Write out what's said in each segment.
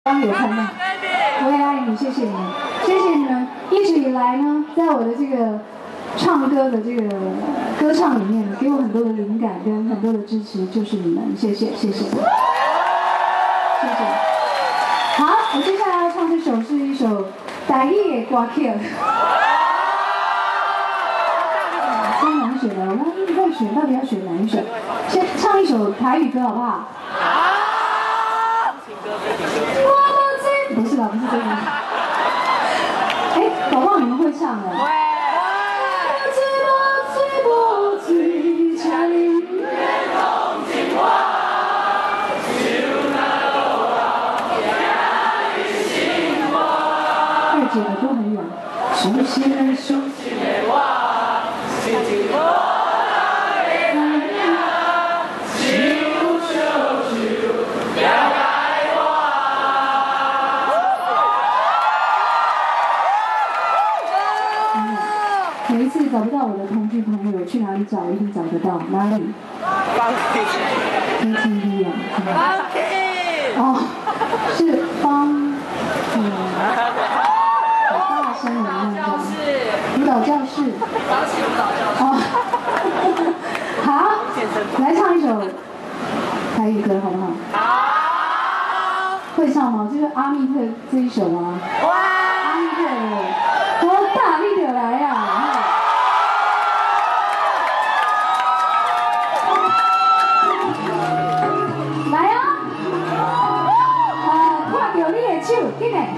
刚有看到，我也爱你，谢谢你们，谢谢你们一直以来呢，在我的这个唱歌的这个歌唱里面，给我很多的灵感跟很多的支持，就是你们，谢谢，谢谢，谢谢。好，我接下来要唱这首是一首台语的歌曲。先难选了，我刚刚一直在选，到底要选哪一首？先唱一首台语歌好不好？不是吧，不是这个。哎，搞不好你们会唱的。二姐耳朵很远。熟悉的熟悉的我，心情无。每一次找不到我的同居朋友，去哪里找一定找得到，哪里 ？KTV 啊？哦，是方，好大声的那种。舞蹈教室。哦，好，来唱一首台语歌好不好？好。会唱吗？就是阿密特这一首啊。哇！阿密特的，多大力的来呀！手，进来。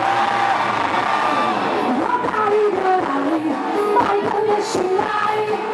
来，